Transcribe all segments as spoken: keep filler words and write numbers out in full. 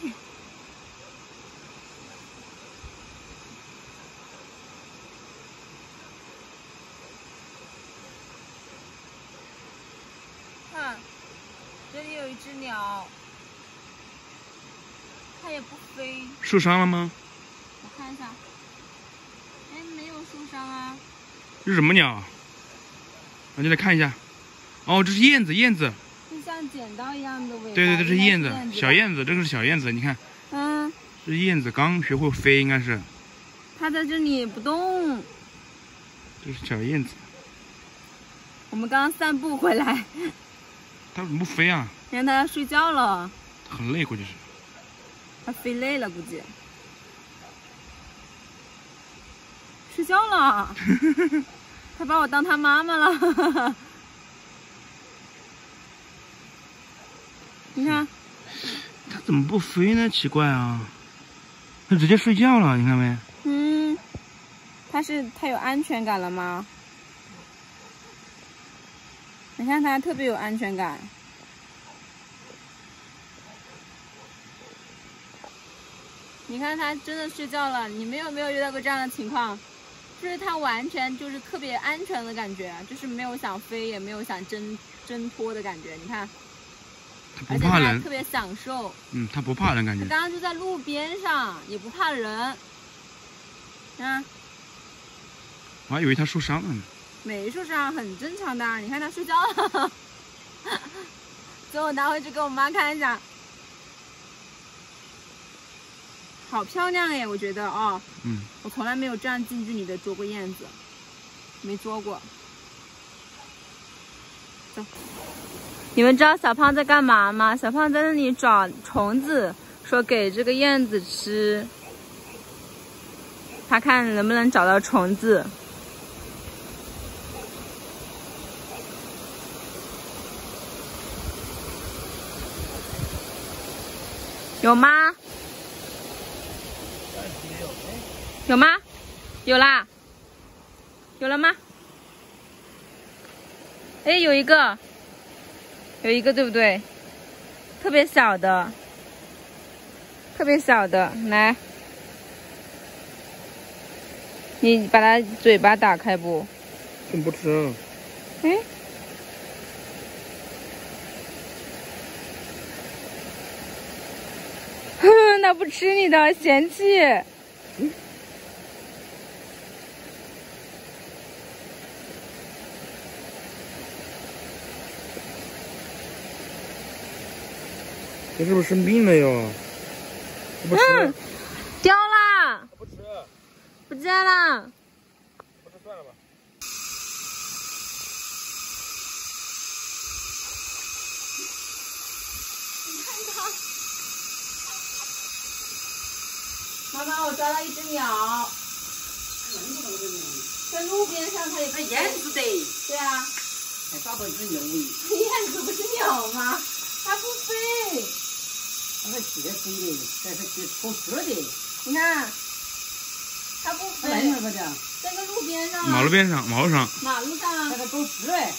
看，这里有一只鸟，它也不飞。 受伤了吗？ 我看一下，哎，没有受伤啊。 这是什么鸟？我进来看一下。哦，这是燕子，燕子。 就像剪刀一样的尾巴。 对对对，这是燕子， 燕子小燕子，这个是小燕子，你看。 嗯。 这是燕子刚学会飞，应该是。 它在这里不动。 这是小燕子。 我们刚刚散步回来。 它怎么不飞啊？ 你看它要睡觉了。 很累，估计是。 它飞累了，估计。睡觉了。它把我当它妈妈了。你看。 它怎么不飞呢？奇怪啊！它直接睡觉了，你看没？ 嗯。它是它有安全感了吗？你看它特别有安全感。你看它真的睡觉了，你们有没有遇到过这样的情况？就是它完全就是特别安全的感觉，就是没有想飞，也没有想挣挣脱的感觉。你看， 它不怕人， 而且它特别享受。 嗯，它不怕人，感觉。 它刚刚就在路边上，也不怕人。啊。 我还以为它受伤了呢。 没受伤，很正常的。你看它睡觉了。最后拿回去给我妈看一下。好漂亮哎，我觉得哦。 嗯。 我从来没有这样近距离的捉过燕子，没捉过。走。你们知道小胖在干嘛吗？小胖在那里找虫子，说给这个燕子吃。他看能不能找到虫子。有吗？有吗？有啦，有了吗？哎，有一个，有一个，对不对？特别小的，特别小的，来，你把它嘴巴打开不？ 真不吃。 哎。哼，它不吃你的，嫌弃。 嗯。它是不是生病了哟？不吃。 嗯，掉啦！ 不吃。 不见了。 不吃算了吧。 你看它。妈妈，我抓到一只鸟。在路边上，它也不燕子的。 对啊。 还抓到一只鸟喂。 燕子不是鸟吗？它不飞。 它是学飞的，这是去偷吃的。 你看，它不飞。 在哪个的？ 在个路边上。 马路边上，马路上。 马路上。 那个偷吃哎。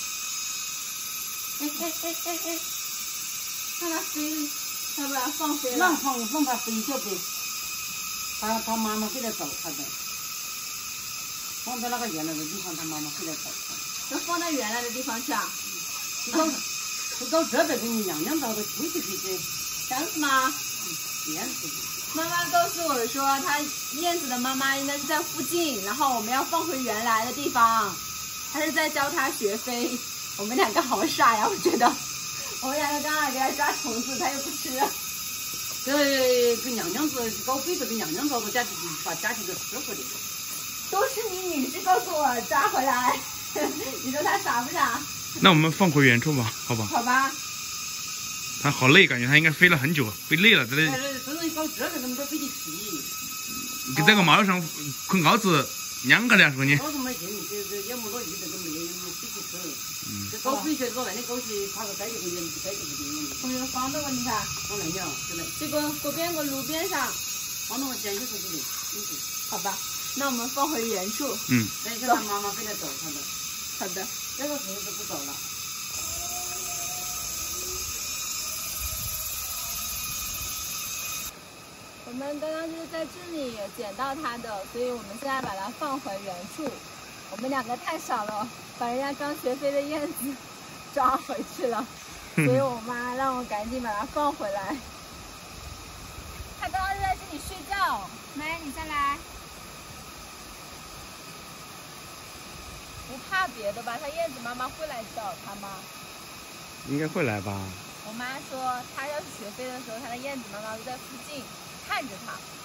哎哎哎哎哎！看它飞，要不然放飞了。 让放让它飞就飞。它它妈妈会来找它的。放在那个原来的地方，它妈妈会来找它。 要放到原来的地方去啊？ 就到就到这边给你娘娘找的出去去去。 这样子吗？ 燕子。 妈妈告诉我说，它燕子的妈妈应该是在附近，然后我们要放回原来的地方。她是在教它学飞。我们两个好傻呀，我觉得。我们两个刚刚给它抓虫子，它又不吃。 这给娘娘子搞飞子，给娘娘找到家把家庭的师傅的。 都是你女士告诉我抓回来。你说它傻不傻？ 那我们放回原处吧，好吧？ 好吧。 它好累，感觉它应该飞了很久，飞累了，在那。 真正搞这个怎么都飞得起？ 给这个马路上捆鹞子两个两说你。 鹞子没劲，这这也没落地，这个没有飞起吃。嗯。这搞飞去，这外面搞去，爬个街就会远，街就会远。 我觉得放到问题噻。 放那鸟，真的。 这个这边个路边上， 放到我捡起出去的。 好吧，那我们放回原处。 嗯。 等一下，他妈妈会来找他的。 好的。 这个虫子不走了。 我们刚刚就是在这里捡到它的，所以我们现在把它放回原处。我们两个太傻了，把人家刚学飞的燕子抓回去了，所以我妈让我赶紧把它放回来。它刚刚就在这里睡觉，来，你再来。不怕别的吧？它燕子妈妈会来找它吗？ 应该会来吧。 我妈说，它要是学飞的时候，它的燕子妈妈就在附近看着它。